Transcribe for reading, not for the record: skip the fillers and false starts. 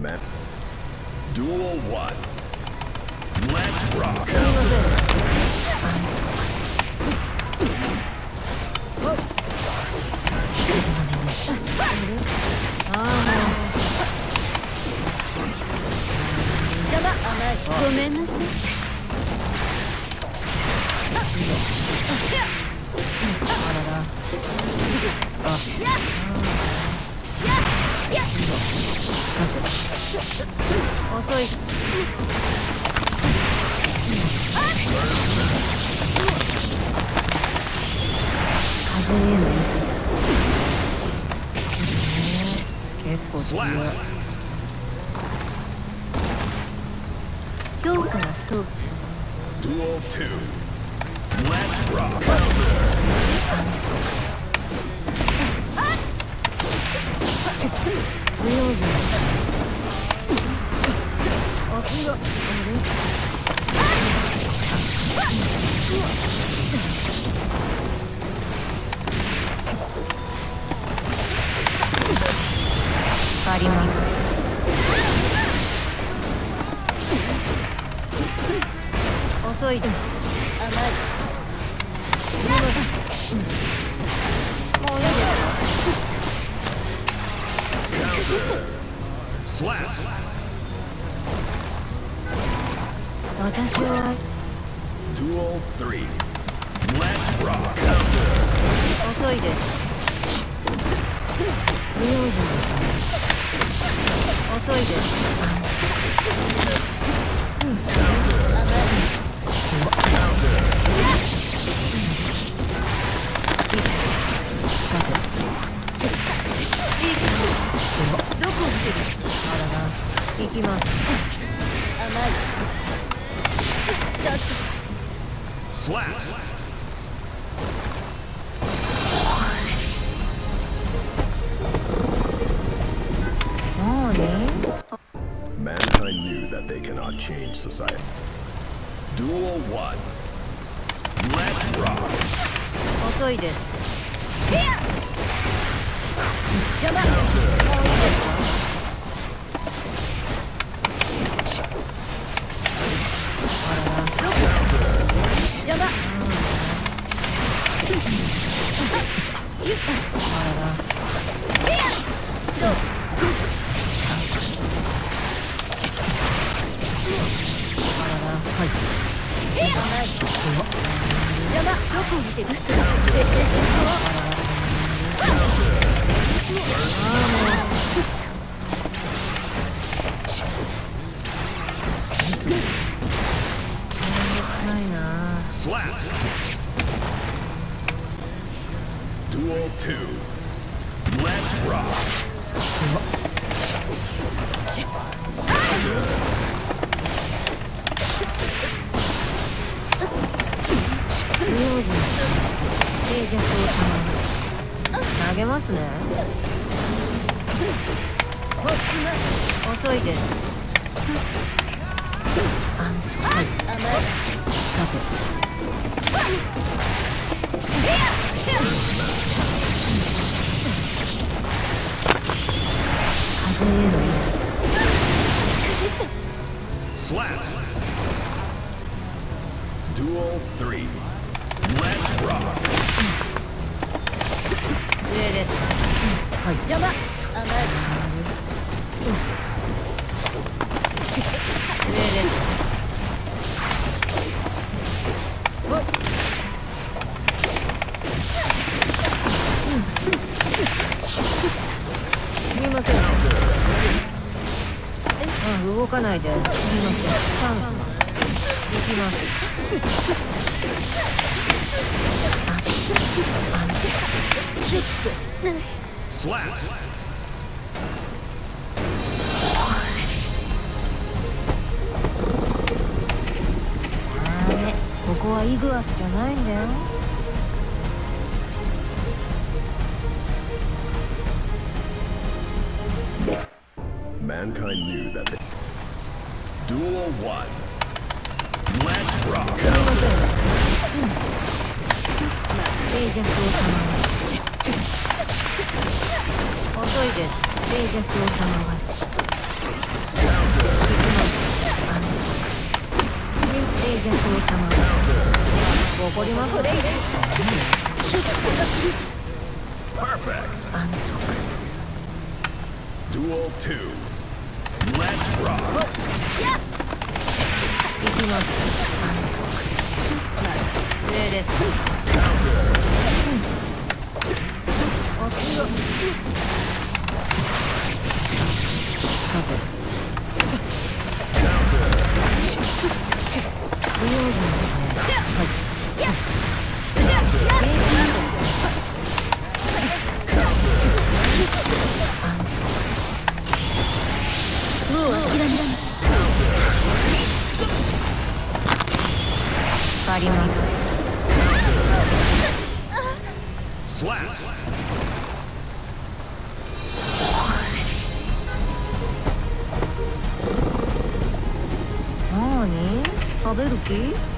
Man. Duel 1. Let's rock. ごめんなさい。遅い。風への結構強い。今日からそう。 Duel 2. Let's rock. 遅い。甘い。もうやだ。 Slap. 私は Duel 3. Let's rock. 遅いです。不用心です。遅いです。どこ落ちる？あらな、行きます。甘い。 Slap. Mankind knew that they cannot change society. Duel 1. Let's rock. 遅いです。邪魔。もういいですか？邪魔。どこを見てる？ Slap. Duel 2. Let's rock. 静寂を投げますね。遅いです。安心。さて。風への Slap. Duel 3. Let's rock. 上です。はい。邪魔。甘い。上です。すみません。動かないで。すみません。チャンス。できます。 Slap. ここはイグアスじゃないんだよ。 Mankind knew that they... Duel 1. Let's rock. 静寂を賜る。遅いです。静寂を賜る。 静寂を賜る。怒ります。 Perfect. 安息。 Duel 2. Let's rock. 行きます。安息。上です。おすよ。さて。不用心ですね。はい。安息。もう諦められない。あります。 Slap. なに？食べる気？